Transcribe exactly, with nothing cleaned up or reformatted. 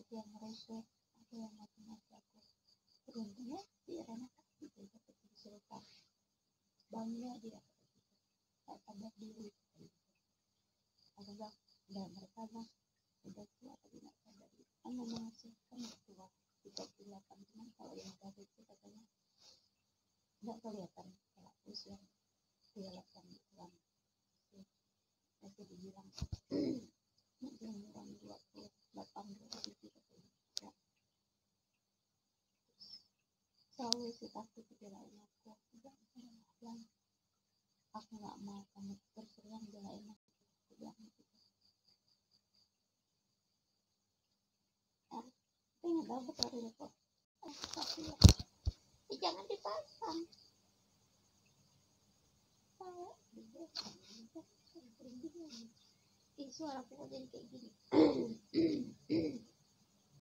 yang rese, ada yang mati-mati aku. Beruntungnya si Irena kasih dia dapat disultan, bangga dia tak sadar diri. Aku bilang, dan mereka bilang udah tua tapi nggak sadar diri. Kan memang sih kan tua tiga puluh delapan, cuman kalau yang tadi itu katanya nggak kelihatan kalau usia tiga puluh delapan bulan masih dibilang mungkin orang dua puluh delapan dua puluh tujuh katanya ya. Selalu sih takut belain aku, aku bilang bilang aku nggak mau kamu terus-terusan belain aku, aku bilang gitu. Ah, tapi nggak dapat hari itu kok. Ah, tapi ya, eh, jangan dipasang. Tahu, ih suara aku jadi kayak gini.